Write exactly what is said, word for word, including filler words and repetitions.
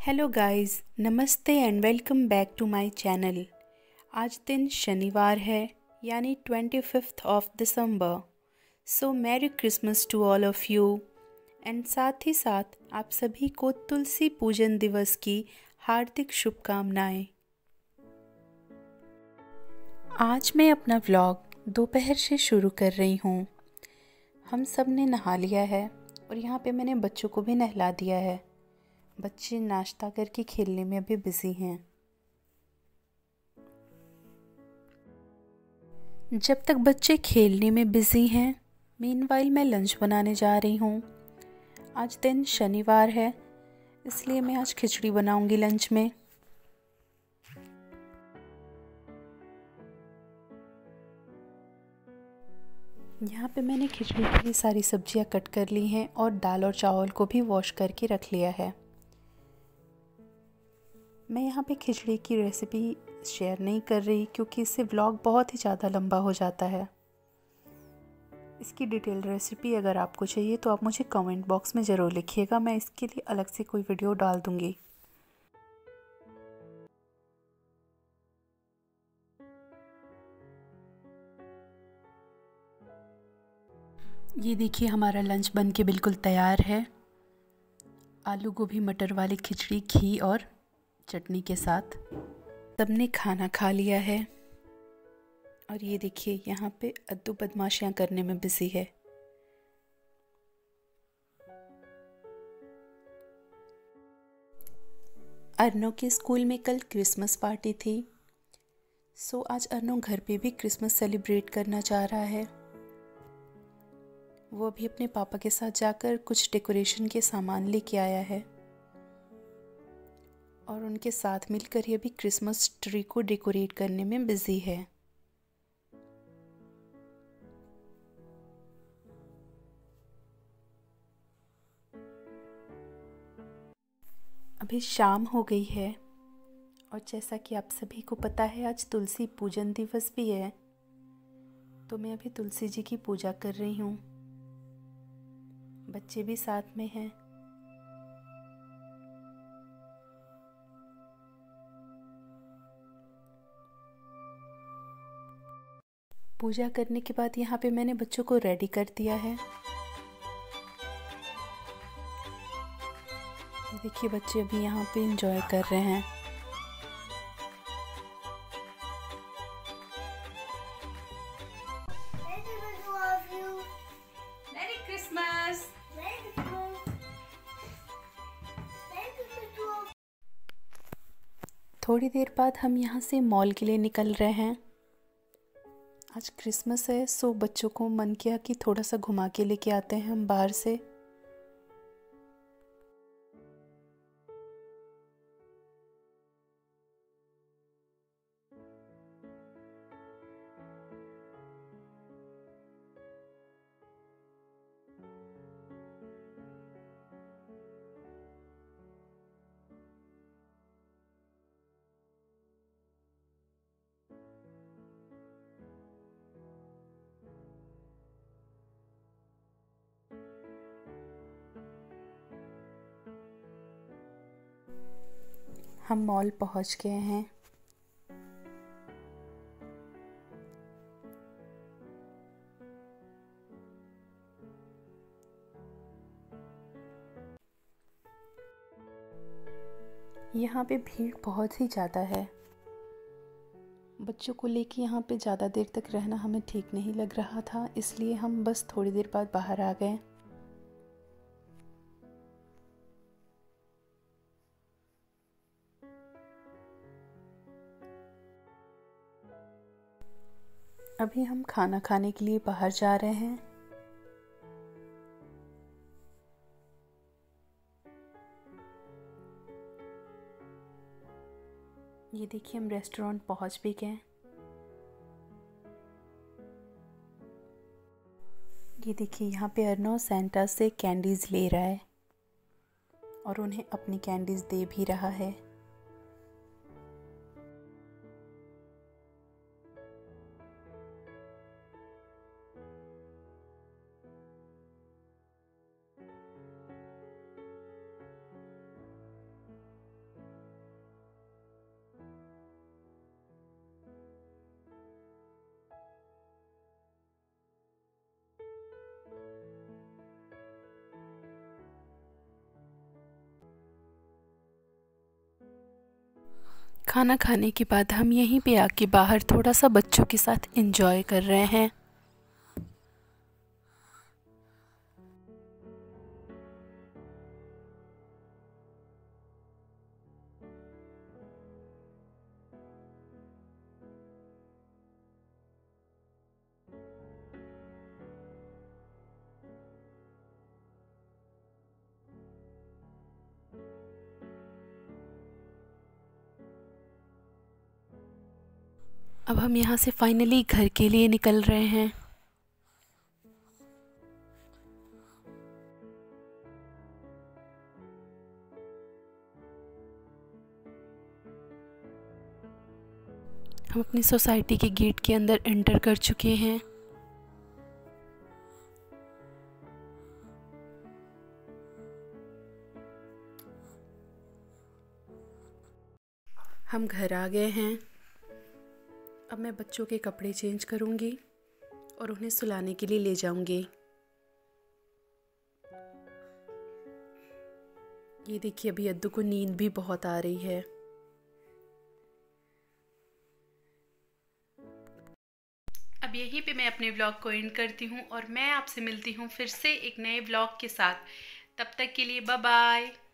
Hello guys, नमस्ते and welcome back to my channel. आज दिन शनिवार है यानी twenty fifth of December. So merry Christmas to all of you and साथ ही साथ आप सभी को तुलसी पूजन दिवस की हार्दिक शुभकामनाएं। आज मैं अपना व्लॉग दोपहर से शुरू कर रही हूँ। हम सब ने नहा लिया है और यहाँ पे मैंने बच्चों को भी नहला दिया है। बच्चे नाश्ता करके खेलने में अभी बिजी हैं। जब तक बच्चे खेलने में बिजी हैं, मीनवाइल मैं लंच बनाने जा रही हूँ। आज दिन शनिवार है, इसलिए मैं आज खिचड़ी बनाऊंगी लंच में। यहाँ पे मैंने खिचड़ी के लिए सारी सब्जियाँ कट कर ली हैं और दाल और चावल को भी वॉश करके रख लिया है। मैं यहाँ पे खिचड़ी की रेसिपी शेयर नहीं कर रही क्योंकि इससे व्लॉग बहुत ही ज़्यादा लंबा हो जाता है। इसकी डिटेल रेसिपी अगर आपको चाहिए तो आप मुझे कमेंट बॉक्स में ज़रूर लिखिएगा, मैं इसके लिए अलग से कोई वीडियो डाल दूँगी। ये देखिए हमारा लंच बन के बिल्कुल तैयार है। आलू गोभी मटर वाली खिचड़ी घी और चटनी के साथ। सबने खाना खा लिया है और ये देखिए यहाँ पे अद्दू बदमाशियाँ करने में बिजी है। अर्नो के स्कूल में कल क्रिसमस पार्टी थी, सो आज अर्नो घर पे भी क्रिसमस सेलिब्रेट करना चाह रहा है। वो अभी अपने पापा के साथ जाकर कुछ डेकोरेशन के सामान लेके आया है और उनके साथ मिलकर ही अभी क्रिसमस ट्री को डेकोरेट करने में बिजी है। अभी शाम हो गई है और जैसा कि आप सभी को पता है आज तुलसी पूजन दिवस भी है, तो मैं अभी तुलसी जी की पूजा कर रही हूँ। बच्चे भी साथ में हैं। पूजा करने के बाद यहाँ पे मैंने बच्चों को रेडी कर दिया है। देखिए बच्चे अभी यहाँ पे एंजॉय कर रहे हैं। Merry Christmas! थोड़ी देर बाद हम यहाँ से मॉल के लिए निकल रहे हैं। आज क्रिसमस है, सो बच्चों को मन किया कि थोड़ा सा घुमा के लेके आते हैं हम बाहर से। हम मॉल पहुँच गए हैं। यहाँ पे भीड़ बहुत ही ज़्यादा है। बच्चों को लेके यहाँ पे ज़्यादा देर तक रहना हमें ठीक नहीं लग रहा था, इसलिए हम बस थोड़ी देर बाद बाहर आ गए। अभी हम खाना खाने के लिए बाहर जा रहे हैं। ये देखिए हम रेस्टोरेंट पहुंच भी गए। ये देखिए यहाँ पे अर्नो सेंटा से कैंडीज़ ले रहा है और उन्हें अपनी कैंडीज़ दे भी रहा है। खाना खाने के बाद हम यहीं पे आके बाहर थोड़ा सा बच्चों के साथ एंजॉय कर रहे हैं। अब हम यहाँ से फाइनली घर के लिए निकल रहे हैं। हम अपनी सोसाइटी के गेट के अंदर एंटर कर चुके हैं। हम घर आ गए हैं। अब मैं बच्चों के कपड़े चेंज करूँगी और उन्हें सुलाने के लिए ले जाऊँगी। ये देखिए, अभी अद्दू को नींद भी बहुत आ रही है। अब यहीं पे मैं अपने व्लॉग को एंड करती हूँ और मैं आपसे मिलती हूँ फिर से एक नए व्लॉग के साथ। तब तक के लिए बाय बाय।